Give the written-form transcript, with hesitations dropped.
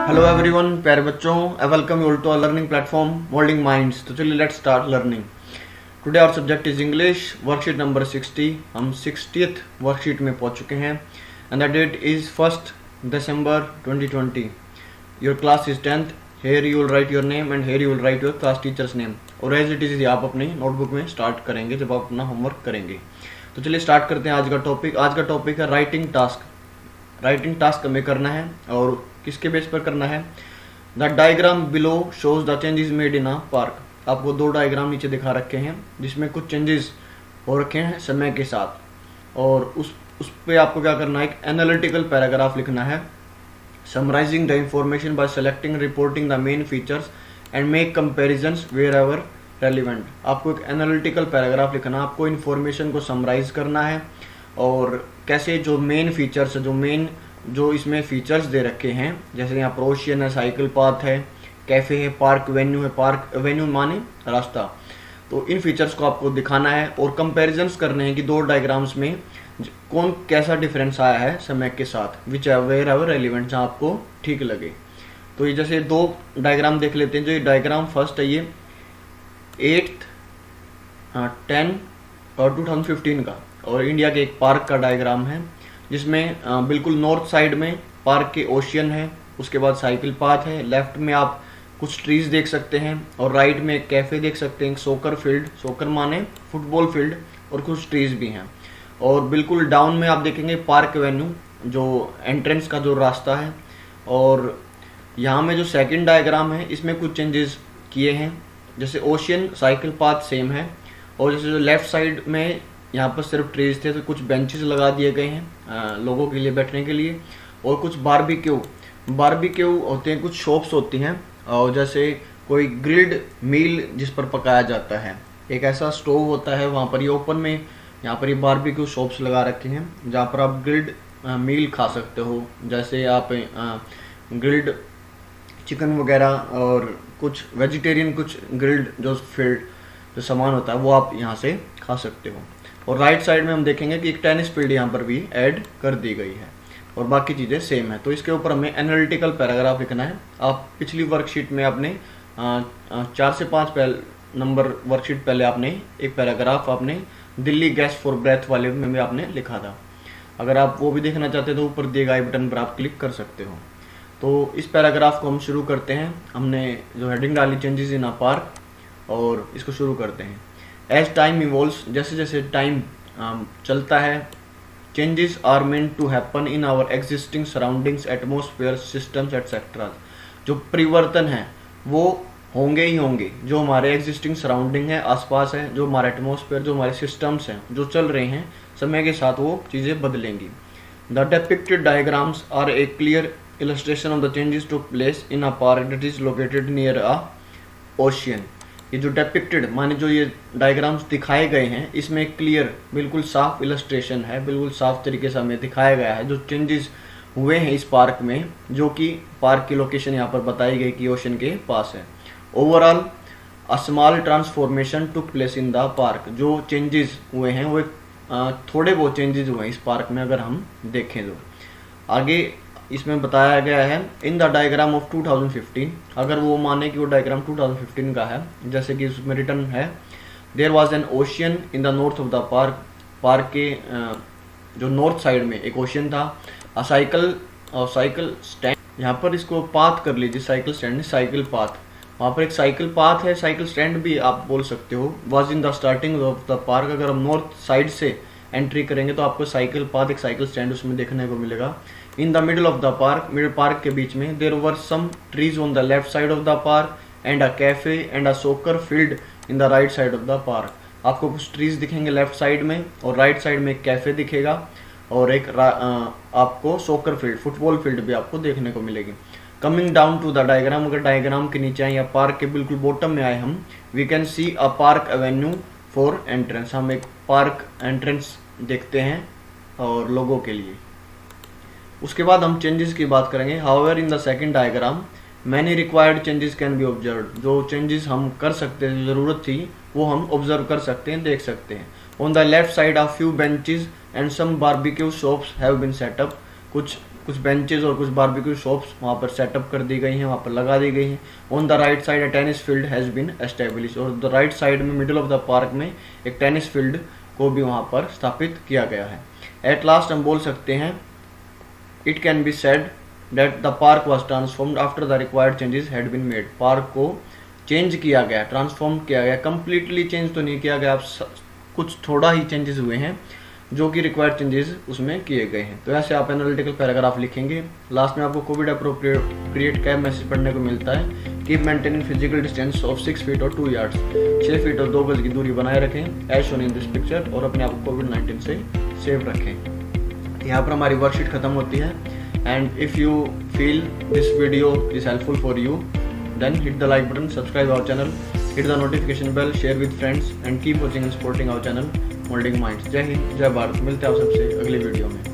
Hello everyone, प्यारे बच्चों, I welcome you all to our learning platform moulding minds. तो चलिए let's start learning. Today our subject is English, worksheet number 60। हम 60th worksheet में पहुंच चुके हैं and the date is 1 December 2020। Your class is 10th। Here you will write your name and here you will write your class teacher's name. और as it is आप अपनी notebook में start करेंगे जब आप अपना होमवर्क करेंगे। तो चलिए स्टार्ट करते हैं आज का टॉपिक। आज का टॉपिक है राइटिंग टास्क। राइटिंग टास्क हमें करना है और किसके बेस पर करना है। The diagram below shows the changes made in a park. आपको दो डायग्राम नीचे दिखा रखे हैं जिसमें कुछ चेंजेस हो रखे हैं समय के साथ, और उस पे आपको क्या करना है, एक एनालिटिकल पैराग्राफ लिखना है। Summarising the information by selecting reporting the main features and make comparisons wherever relevant. आपको एक एनालिटिकल पैराग्राफ लिखना है, आपको इन्फॉर्मेशन को समराइज करना है और कैसे जो मेन फीचर्स जो इसमें फीचर्स दे रखे हैं, जैसे यहाँ पर ओशियन है, साइकिल पाथ है, कैफे है, पार्क वेन्यू है। पार्क वेन्यू माने रास्ता। तो इन फीचर्स को आपको दिखाना है और कंपैरिजन्स करने हैं कि दो डायग्राम्स में कौन कैसा डिफरेंस आया है समय के साथ, विच वेयर एवर रेलिवेंट, जहाँ आपको ठीक लगे। तो ये जैसे दो डायग्राम देख लेते हैं। जो ये डायग्राम फर्स्ट है, ये 8th 10 और 2015 का, और इंडिया के एक पार्क का डायग्राम है जिसमें बिल्कुल नॉर्थ साइड में पार्क के ओशियन है, उसके बाद साइकिल पाथ है, लेफ्ट में आप कुछ ट्रीज देख सकते हैं और राइट में एक कैफे देख सकते हैं, सोकर फील्ड, सोकर माने फुटबॉल फील्ड, और कुछ ट्रीज भी हैं। और बिल्कुल डाउन में आप देखेंगे पार्क एवेन्यू, जो एंट्रेंस का जो रास्ता है। और यहाँ में जो सेकंड डायग्राम है इसमें कुछ चेंजेस किए हैं, जैसे ओशियन साइकिल पाथ सेम है, और जैसे जो लेफ्ट साइड में यहाँ पर सिर्फ ट्रीज थे तो कुछ बेंचेस लगा दिए गए हैं लोगों के लिए बैठने के लिए, और कुछ बारबेक्यू होते हैं, कुछ शॉप्स होती हैं, और जैसे कोई ग्रिल्ड मील जिस पर पकाया जाता है, एक ऐसा स्टोव होता है वहाँ पर। ये ओपन में यहाँ पर ये बारबेक्यू शॉप्स लगा रखे हैं जहाँ पर आप ग्रिल्ड मील खा सकते हो, जैसे आप ग्रिल्ड चिकन वगैरह और कुछ वेजिटेरियन, कुछ ग्रिल्ड जो सामान होता है वो आप यहाँ से खा सकते हो। और राइट साइड में हम देखेंगे कि एक टेनिस फील्ड यहाँ पर भी ऐड कर दी गई है, और बाकी चीज़ें सेम है। तो इसके ऊपर हमें एनालिटिकल पैराग्राफ लिखना है। आप पिछली वर्कशीट में आपने 4 से 5 नंबर वर्कशीट पहले आपने एक पैराग्राफ आपने दिल्ली गैस फॉर ब्रेथ वाले में भी आपने लिखा था। अगर आप वो भी देखना चाहते हो तो ऊपर दिए गए बटन पर आप क्लिक कर सकते हो। तो इस पैराग्राफ को हम शुरू करते हैं। हमने जो हेडिंग डाली चेंजेस इन अ पार्क, और इसको शुरू करते हैं। एज टाइम इवॉल्व्स, जैसे जैसे टाइम चलता है, changes are meant to happen in our existing surroundings, atmosphere, systems etcetera. जो परिवर्तन है वो होंगे ही होंगे, जो हमारे एग्जिस्टिंग सराउंडिंग है, आसपास है, जो हमारे एटमोसफेयर, जो हमारे सिस्टम्स हैं जो चल रहे हैं, समय के साथ वो चीज़ें बदलेंगी। The depicted diagrams are a clear illustration of the changes took place in a park that is located near a ocean। ये जो depicted माने जो ये डायग्राम्स दिखाए गए हैं, इसमें क्लियर बिल्कुल साफ इलस्ट्रेशन है, बिल्कुल साफ तरीके से हमें दिखाया गया है जो चेंजेस हुए हैं इस पार्क में, जो कि पार्क की लोकेशन यहाँ पर बताई गई कि ओशन के पास है। Overall a small transformation took place in the park. जो चेंजेस हुए हैं वो थोड़े बहुत चेंजेस हुए हैं इस पार्क में, अगर हम देखें तो। आगे इसमें बताया गया है इन द डायग्राम ऑफ 2015। अगर वो माने कि वो डायग्राम 2015 का है, जैसे कि उसमें रिटर्न है, there was an ocean in the north of the park. Park के जो नॉर्थ साइड में एक ओशियन था। अ साइकिल स्टैंड, यहाँ पर इसको पाथ कर लीजिए, साइकिल स्टैंड, साइकिल पाथ, वहाँ पर एक साइकिल पाथ है, साइकिल स्टैंड भी आप बोल सकते हो। Was in the starting of the park. अगर हम नॉर्थ साइड से एंट्री करेंगे तो आपको साइकिल पाथ, एक साइकिल स्टैंड उसमें देखने को मिलेगा। In the middle of the park, middle park के बीच में, there were some trees on the left side of the park and a cafe and a soccer field in the right side of the park. आपको कुछ trees दिखेंगे left side में, और right side में एक कैफे दिखेगा, और एक आपको सोकर फील्ड, फुटबॉल फील्ड भी आपको देखने को मिलेगी। Coming down to the diagram, अगर डायग्राम के नीचे आए या पार्क के बिल्कुल बॉटम में आए हम, we can see a park avenue for entrance. हम एक पार्क एंट्रेंस देखते हैं और लोगों के लिए। उसके बाद हम चेंजेस की बात करेंगे। However in the second diagram many required changes can be observe. जो चेंजेस हम कर सकते हैं, जरूरत थी, वो हम ऑब्जर्व कर सकते हैं, देख सकते हैं। On the left side a few benches and some barbecue shops have been set up. कुछ कुछ बेंचेस और कुछ बारबेक्यू शॉप्स वहाँ पर सेटअप कर दी गई हैं, वहाँ पर लगा दी गई हैं। On the right side a tennis field has been establish, और द राइट साइड में मिडिल ऑफ द पार्क में एक टेनिस फील्ड को भी वहाँ पर स्थापित किया गया है। एट लास्ट हम बोल सकते हैं it can be said that the park was transformed after the required changes had been made. Park को चेंज किया गया, ट्रांसफॉर्म किया गया, कंप्लीटली चेंज तो नहीं किया गया, कुछ थोड़ा ही चेंजेस हुए हैं जो कि रिक्वायर्ड चेंजेस उसमें किए गए हैं। तो ऐसे आप एनालिटिकल पैराग्राफ लिखेंगे। लास्ट में आपको कोविड अप्रोप्रिएट का मैसेज पढ़ने को मिलता है, keep maintaining physical distance of 6 feet और 2 यार्ड्स, 6 फीट और 2 गज की दूरी बनाए रखें as shown in this picture, और अपने आप को कोविड-19 से सेव रखें। यहाँ पर हमारी वर्कशीट खत्म होती है। And if you feel this video is helpful for you, then hit the like button, subscribe our channel, hit the notification bell, share with friends and keep watching and supporting our channel Molding Minds। जय हिंद, जय भारत। मिलते हैं आप सबसे अगली video में।